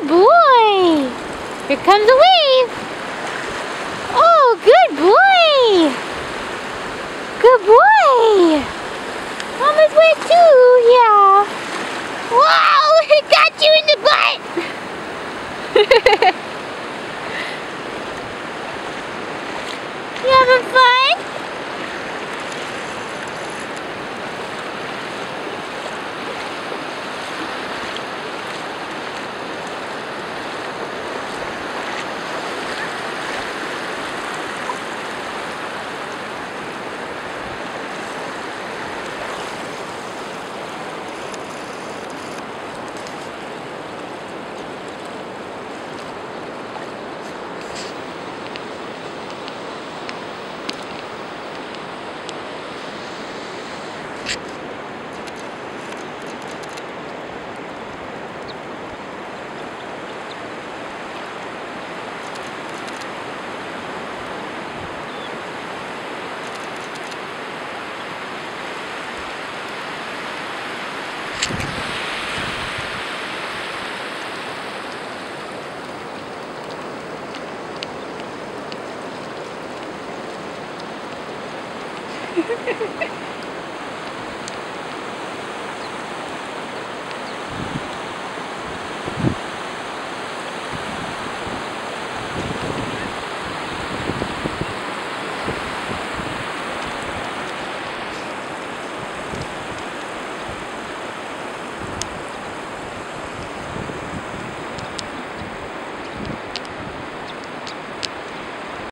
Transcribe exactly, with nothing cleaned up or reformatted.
boy. Here comes a wave. Oh, good boy. Good boy. Mama's wet too, yeah. Wow, it got you in the butt. You having fun? Ha ha ha.